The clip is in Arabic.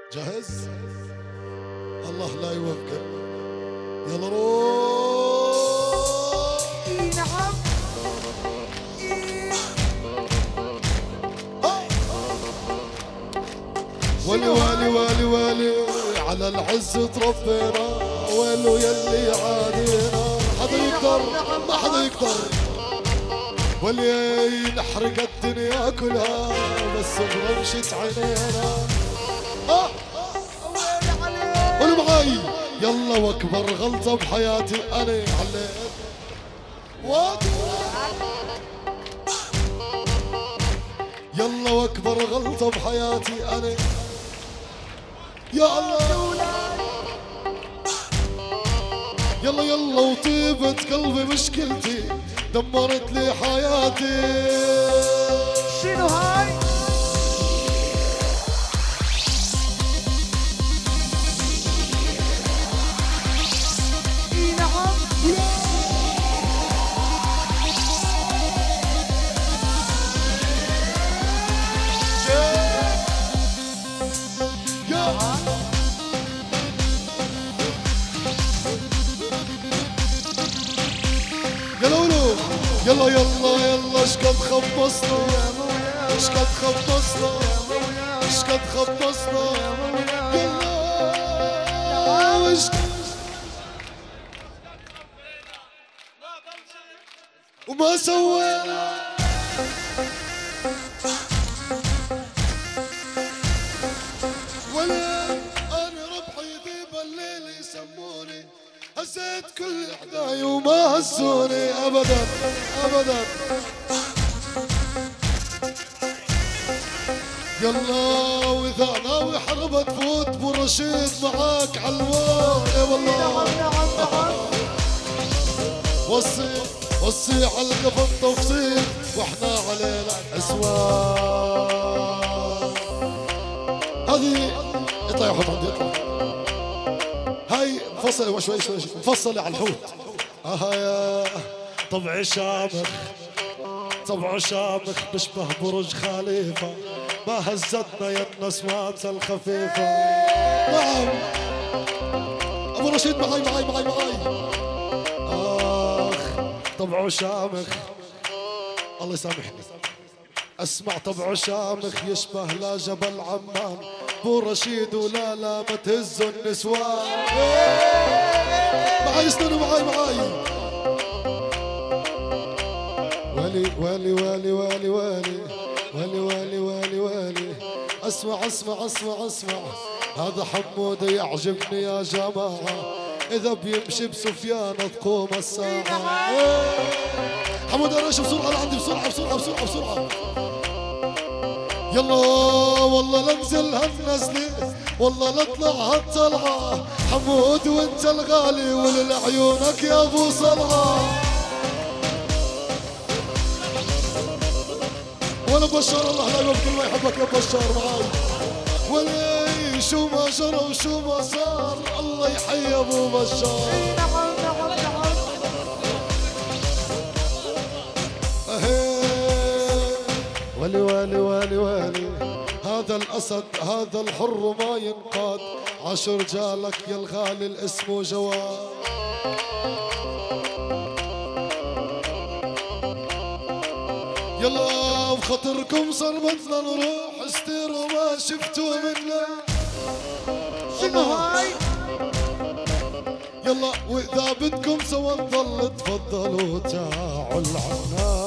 جاهز؟ الله لا يوفقك. يلا روح. نعم. ولي ولي ولي ولي على العز تربينا، ولو يلي عادينا حدا يقدر، ما حدا يقدر. ولي نحرق الدنيا كلها بس برمشة عينينا. قولوا معاي يلا، واكبر غلطة بحياتي انا عليت يلا واكبر غلطة بحياتي انا. يا الله يلا يلا، وطيبة قلبي مشكلتي دمرت لي حياتي. شنو هاي؟ نعم. يلا يلا يلا، اشقد خبصنا، اشقد خبصنا، اشقد خبصنا. يلا وما سوينا. ولا انا ربحي ذيب الليل يسموني، هزيت كل اعدائي وما هزوني ابدا ابدا. يلا واذا ناوي حربة تفوت ابو رشيد معاك عالوار. اي والله وصي على القفا تفصيل واحنا علينا اسوار. هذه اطلع يا حوت عندي، اطلع. هاي مفصلة شوي شوي مفصلة على الحوت. يا طبع شامخ، طبع شامخ بشبه برج خليفة، ما هزتنا يا النسمات الخفيفة. نعم ابو رشيد معاي معاي معاي معاي. طبع شامخ الله يسامحني، اسمع طبع شامخ يشبه لا جبل عمان، ابو رشيد ولا لا ما تهزوا النسوان. معاي استنوا معاي معاي. ولي ولي ولي ولي ولي ولي ولي ولي ولي. اسمع اسمع اسمع اسمع، هذا حمود يعجبني يا جماعة، إذا بيمشي بسفيان تقوم الساعة. حمود رش بسرعة لعندي، بسرعة بسرعة بسرعة بسرعة. يلا والله لنزل هالنزلة، والله نطلع هالطلعة، حمود وانت الغالي وللعيونك يا ابو صلعة. وانا بشار الله لا يوفق الله يحبك يا بشار معاي. ولي شو ما جرى وشو ما صار الله يحيي ابو بشار. ولي ولي ولي ولي، هذا الاسد هذا الحر ما ينقاد، عشر رجالك يا الغالي الاسم جواد. يلا بخاطركم صربتنا نروح استيروا ما شفتوا منا. شنو هاي؟ يلا واذا بدكم سوا نضل تفضلوا تعالوا العنان.